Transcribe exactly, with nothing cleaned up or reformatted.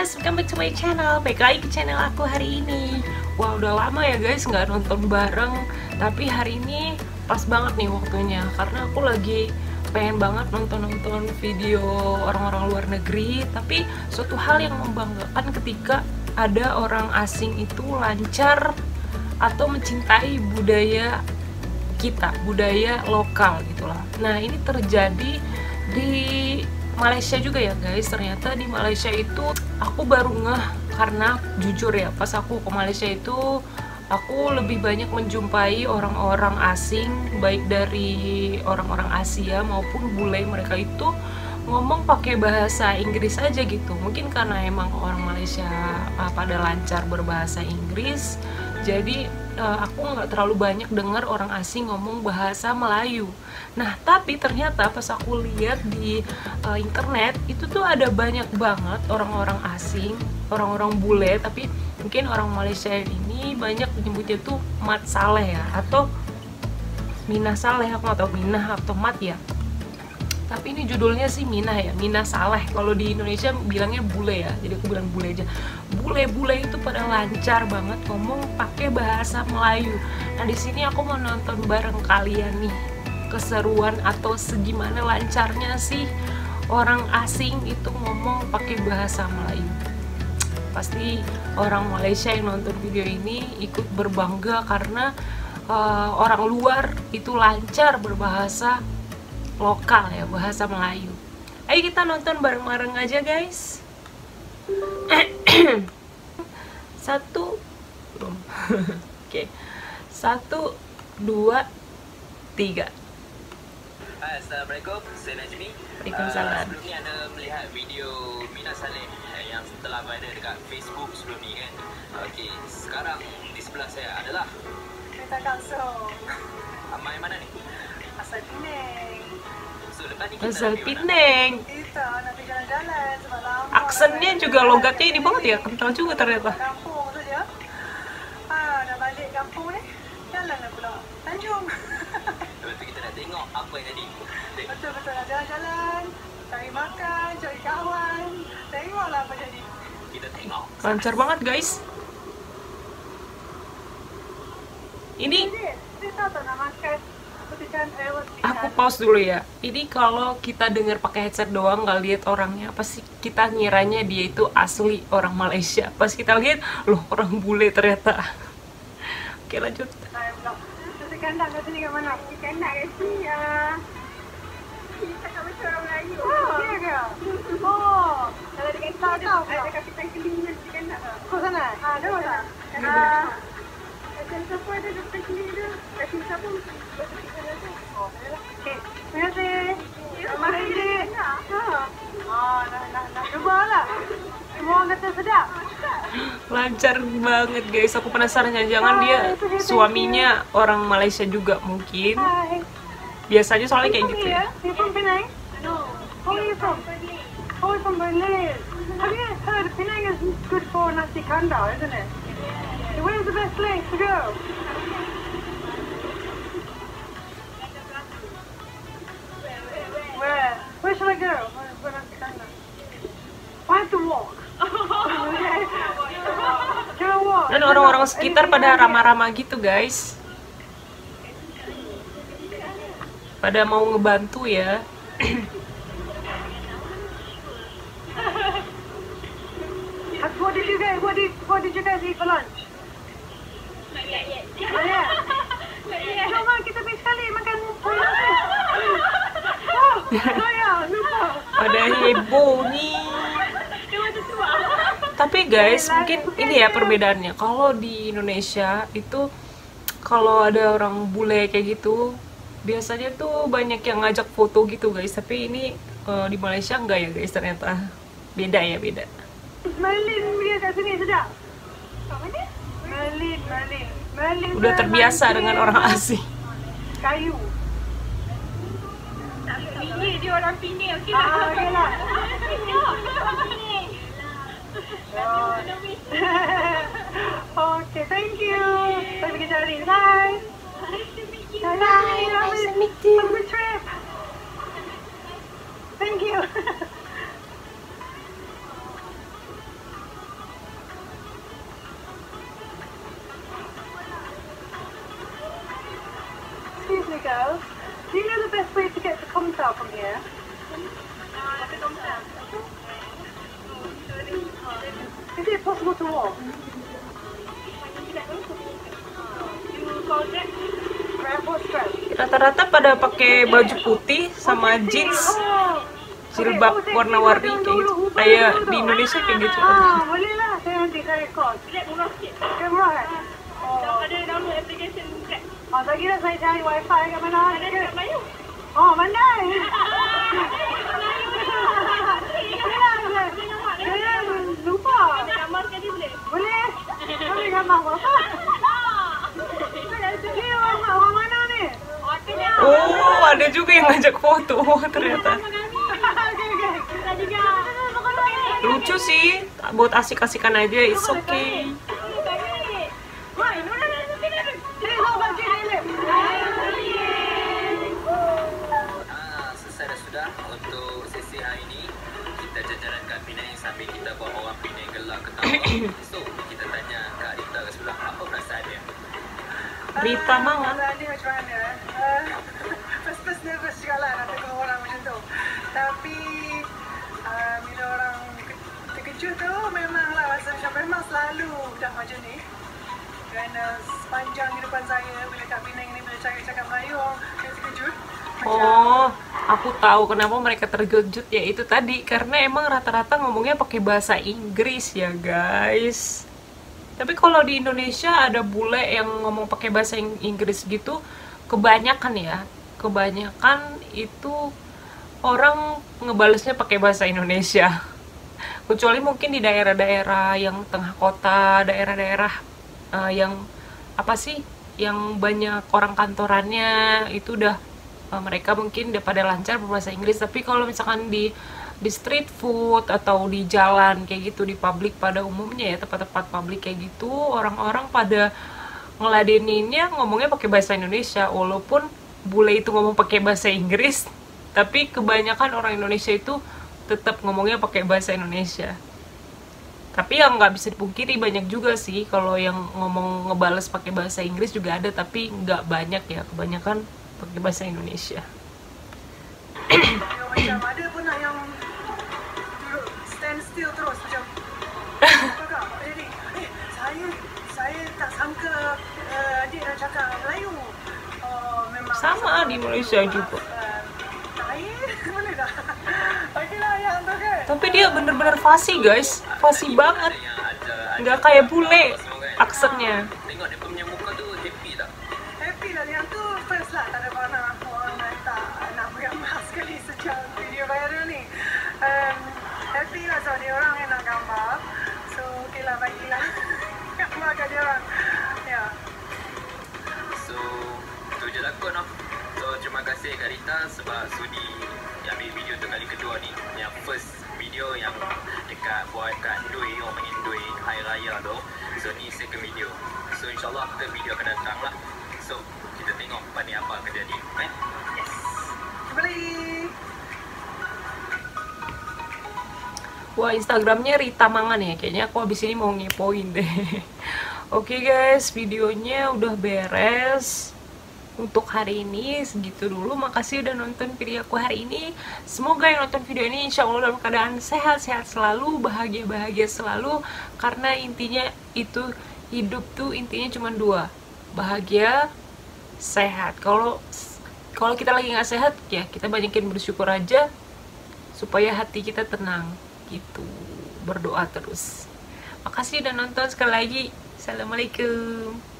guys, welcome back to my channel. Baik lagi ke channel aku hari ini. Wah, udah lama ya guys nggak nonton bareng. Tapi hari ini pas banget nih waktunya, karena aku lagi pengen banget nonton-nonton video orang-orang luar negeri. Tapi suatu hal yang membanggakan ketika ada orang asing itu lancar atau mencintai budaya kita, budaya lokal gitulah. Nah, ini terjadi di Malaysia juga ya guys. Ternyata di Malaysia itu aku baru ngeh, karena jujur ya, pas aku ke Malaysia itu aku lebih banyak menjumpai orang-orang asing, baik dari orang-orang Asia maupun bule. Mereka itu ngomong pakai bahasa Inggris aja gitu. Mungkin karena emang orang Malaysia uh, pada lancar berbahasa Inggris, jadi uh, aku nggak terlalu banyak dengar orang asing ngomong bahasa Melayu. Nah, tapi ternyata pas aku lihat di uh, internet itu tuh ada banyak banget orang-orang asing, orang-orang bule, tapi mungkin orang Malaysia ini banyak menyebutnya tuh Mat Saleh ya, atau Minah Saleh, aku nggak tahu Minah atau Mat ya. Tapi ini judulnya sih Minah ya, Minah Saleh. Kalau di Indonesia bilangnya bule ya, jadi aku bilang bule aja. Bule-bule itu pada lancar banget ngomong pakai bahasa Melayu. Nah, di sini aku mau nonton bareng kalian nih keseruan atau segimana lancarnya sih orang asing itu ngomong pakai bahasa Melayu. Pasti orang Malaysia yang nonton video ini ikut berbangga karena uh, orang luar itu lancar berbahasa lokal ya, bahasa Melayu. Ayo kita nonton bareng-bareng aja guys. Satu belum. Oke, satu dua tiga. Hai, Assalamualaikum, saya Najmi. Waalaikumsalam. Uh, sebelum ni anda melihat video Minah Saleh yang telah viral dekat Facebook sebelum ni kan. Okey, sekarang di sebelah saya adalah Minta kalsum. Amai mana ni? Asal Penang. So, lepas ni kita Asal nak pergi mana? Penang. Kita nak pergi jalan-jalan sebab lama. Aksennya juga, logatnya ini banget ya, kental juga ternyata. Kampung saja. Ah, dah balik kampung ni. Jalanlah pula Tanjung. Lepas tu kita nak tengok apa yang jadi. Tengok. Betul-betul nak jalan-jalan, cari makan, cari kawan. Tengoklah apa jadi. Kita tengok. Lancar banget guys. Ini Jadi, dia tahu tak nak makan petikan eh, petikan. aku pause dulu ya. Ini kalau kita dengar pakai headset doang, nggak lihat orangnya, pasti kita ngiranya dia itu asli orang Malaysia. Pas kita lihat, loh orang bule ternyata. Oke, lanjut. Saya pula. Nasi kandang kat sini kat mana? Nasi kandang kat sini ya. Kita kat macam orang Melayu. Oh, iya ke? Oh, kalau dekat tahu tahu. Ada kapitan kelingan nasi kandang. Kau sana? Ah, ada tak? Ah. Macam siapa ada kapitan kelingan tu? Kasi siapa? Oh, okey. Terima kasih. Terima kasih. Oh, nak nak nak cubalah. Semua orang kata sedap. Lancar banget guys. Aku penasaran, jangan dia suaminya orang Malaysia juga mungkin. Hai. Biasanya soalnya kayak gitu ya. You from Penang? No. Where are you from? Oh, from Berlin. Have you heard Penang is good for nasi kandar, isn't it? Where's the best place to go? Where? Where shall I go? Where, where nasi kandar? I have to walk. Can I walk? Dan orang-orang sekitar pada ramah-ramah gitu guys. Pada mau ngebantu ya. What did you guys? What did What did you guys eat for lunch? Not yet yet. Oh yeah. Not yet. Jom lah, kita pergi sekali makan kuih nasi. Oh, saya lupa. Pada heboh nih. Dia macam tua. Tapi guys, mungkin ini ya perbedaannya. Kalau di Indonesia itu kalau ada orang bule kayak gitu, biasanya tuh banyak yang ngajak foto gitu guys. Tapi ini uh, di Malaysia enggak ya guys, ternyata beda ya, beda. Merlin dia kat sini sedap. Kat mana? Merlin, Merlin. Merlin. Udah tu terbiasa mancing dengan orang asing. Kayu. Ini dia orang Penang, okey Ah, lah. okey lah. Oh. Okay, thank you. Saya pergi cari. Bye. Bye. Bye. Nice to meet you. Have a good trip. Thank you. Tomta punya. Pakai tomcat. Is it possible to walk? You call that? Grab or strap? Rata-rata pada pakai baju putih sama jeans, Oh. jilbab warna-warni kayak gitu. Kayak di Indonesia kayak gitu. Ah, boleh lah. Saya nanti saya record. Grab murah sikit. Kan murah kan? Dah ada download application Grab. Oh, tak kira saya cari wifi kat mana. Ada dekat Melayu. Oh, pandai. Saya lupa. Ada gambar sekali boleh? Boleh? Boleh gambar apa? Ni orang, orang mana ni? Oh, ada juga yang ngajak foto ternyata. Okay, okay. Kita juga. Lucu sih, buat asik-asikan aja, it's okay. Sini, kau bagi ni. Ah, selesai dah sudah untuk sesi hari ini. Kita jajaran kat Penang sambil kita bawa orang Penang gelak ketawa. So, kita tanya Kak Rita kat sebelah, apa perasaan dia? Rita Mangan. Perasaan ni macam mana? Uh, First-first nervous juga lah nak tengok orang macam tu. Tapi, uh, bila orang terkejut tu, memanglah rasa macam memang selalu dah macam ni. Kerana sepanjang kehidupan saya, bila kat Penang ni, bila cakap-cakap Melayu, orang terkejut. Oh, aku tahu kenapa mereka terkejut ya itu tadi karena emang rata-rata ngomongnya pakai bahasa Inggris ya guys. Tapi kalau di Indonesia ada bule yang ngomong pakai bahasa Inggris gitu, kebanyakan ya, kebanyakan itu orang ngebalesnya pakai bahasa Indonesia. Kecuali mungkin di daerah-daerah yang tengah kota, daerah-daerah uh, yang apa sih, yang banyak orang kantorannya itu udah uh, mereka mungkin udah pada lancar berbahasa Inggris. Tapi kalau misalkan di di street food atau di jalan kayak gitu, di publik pada umumnya ya, tempat-tempat publik kayak gitu, orang-orang pada ngeladeninnya ngomongnya pakai bahasa Indonesia. Walaupun bule itu ngomong pakai bahasa Inggris, tapi kebanyakan orang Indonesia itu tetap ngomongnya pakai bahasa Indonesia. Tapi yang nggak bisa dipungkiri banyak juga sih kalau yang ngomong ngebales pakai bahasa Inggris juga ada, tapi nggak banyak ya, kebanyakan pakai bahasa Indonesia. Macam ada pun lah yang duduk stand still terus macam kakak, jadi eh saya saya tak sangka uh, adik nak cakap Melayu. Oh, memang Sama di Indonesia juga. Uh, saya mana dah? Okeylah yang tu kan. Tapi dia bener-bener fasih guys, fasih banget, Ada yang ada, ada nggak kayak bule semua kan? aksennya. Tengok dia punya muka tu happy tak? Happy lah yang tu first lah, tak ada pernah orang nak tak nak bergambar sekali sejak video viral ni. Um, happy lah sebab dia orang yang nak gambar. So okeylah bagilah gambar kat dia orang. Ya. So, tu je lah kot noh. So, terima kasih Kak Rita sebab sudi ambil video tu kali kedua ni. Yang first video yang dekat buat kat Dui, orang panggil Dui, Hari Raya tu. So, ni second video. So, insyaAllah third video akan datang lah. So, kita tengok apa ni apa akan jadi. Eh? Yes. Kembali. Wah, Instagramnya Rita Mangan ya, kayaknya aku abis ini mau ngepoin deh. Oke guys, videonya udah beres untuk hari ini, segitu dulu. Makasih udah nonton video aku hari ini. Semoga yang nonton video ini insya Allah dalam keadaan sehat-sehat selalu, bahagia-bahagia selalu. Karena intinya itu, hidup tuh intinya cuma dua, bahagia, sehat. Kalau kalau kita lagi nggak sehat ya kita banyakin bersyukur aja supaya hati kita tenang gitu, berdoa terus. Makasih udah nonton sekali lagi. Assalamualaikum.